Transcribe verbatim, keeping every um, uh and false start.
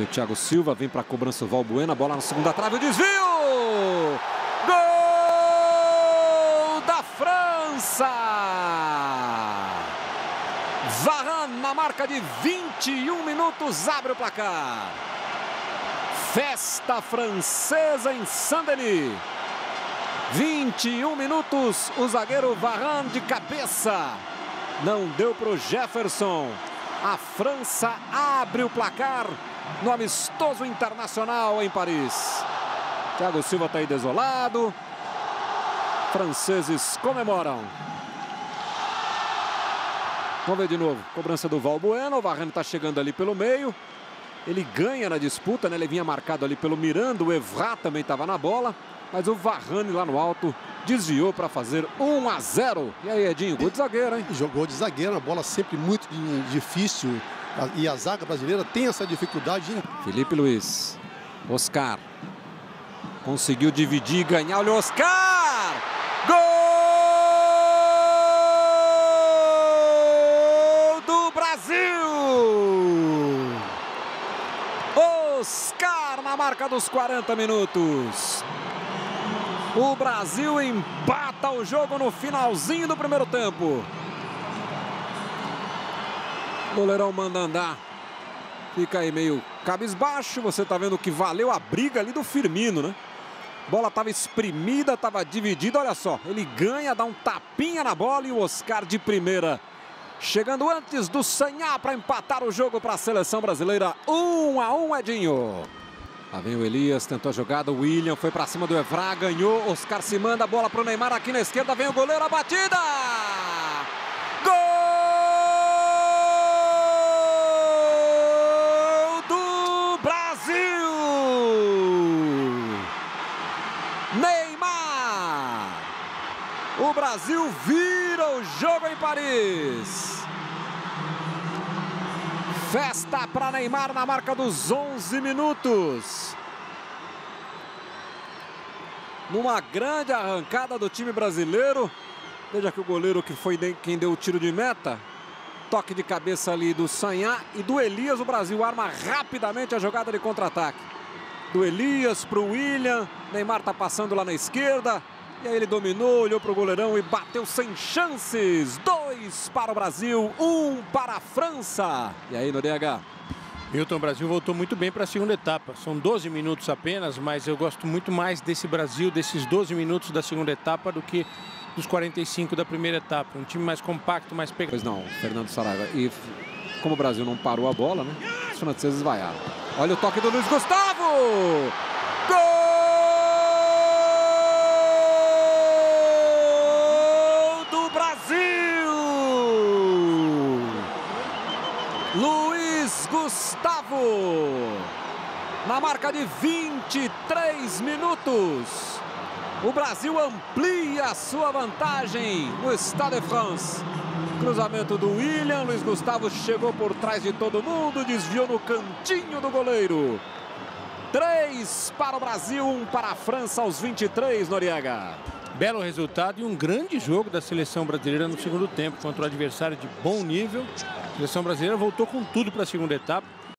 Thiago Silva, vem para a cobrança o Valbuena, bola na segunda trave, o desvio! Gol da França! Varane, na marca de vinte e um minutos, abre o placar. Festa francesa em Saint-Denis. vinte e um minutos, o zagueiro Varane de cabeça. Não deu para o Jefferson. A França abre o placar no amistoso internacional em Paris. Thiago Silva está aí desolado. Franceses comemoram. Vamos ver de novo. Cobrança do Valbuena. O Varane está chegando ali pelo meio. Ele ganha na disputa, né? Ele vinha marcado ali pelo Miranda. O Evra também estava na bola. Mas o Varane lá no alto desviou para fazer um a zero. E aí, Edinho, gol de zagueiro, hein? Jogou de zagueiro, uma bola sempre muito difícil. E a zaga brasileira tem essa dificuldade. Felipe Luiz. Oscar. Conseguiu dividir e ganhar. Olha o Oscar! Gol do Brasil! Oscar na marca dos quarenta minutos. O Brasil empata o jogo no finalzinho do primeiro tempo. O goleirão manda andar. Fica aí meio cabisbaixo. Você tá vendo que valeu a briga ali do Firmino, né? Bola estava exprimida, estava dividida. Olha só, ele ganha, dá um tapinha na bola e o Oscar de primeira. Chegando antes do Sagna para empatar o jogo para a seleção brasileira. Um a um, Edinho. Lá vem o Elias, tentou a jogada, o William foi para cima do Evra, ganhou, Oscar se manda, a bola para o Neymar aqui na esquerda, vem o goleiro, a batida! Gol do Brasil! Neymar! O Brasil vira o jogo em Paris. Festa para Neymar na marca dos onze minutos. Numa grande arrancada do time brasileiro. Veja que o goleiro que foi quem deu o tiro de meta. Toque de cabeça ali do Sagna e do Elias. O Brasil arma rapidamente a jogada de contra-ataque. Do Elias para o William. Neymar está passando lá na esquerda. E aí ele dominou, olhou para o goleirão e bateu sem chances. Dois para o Brasil, um para a França. E aí, Noriega? Milton, o Brasil voltou muito bem para a segunda etapa. São doze minutos apenas, mas eu gosto muito mais desse Brasil, desses doze minutos da segunda etapa, do que dos quarenta e cinco da primeira etapa. Um time mais compacto, mais pegado. Pois não, Fernando Saraiva. E como o Brasil não parou a bola, né? Os franceses vaiaram. Olha o toque do Luiz Gustavo! Gol! Luiz Gustavo, na marca de vinte e três minutos, o Brasil amplia a sua vantagem no Stade de France. Cruzamento do William, Luiz Gustavo chegou por trás de todo mundo, desviou no cantinho do goleiro. Três para o Brasil, um para a França aos vinte e três, Noriega. Belo resultado e um grande jogo da seleção brasileira no segundo tempo contra o adversário de bom nível. A seleção brasileira voltou com tudo para a segunda etapa.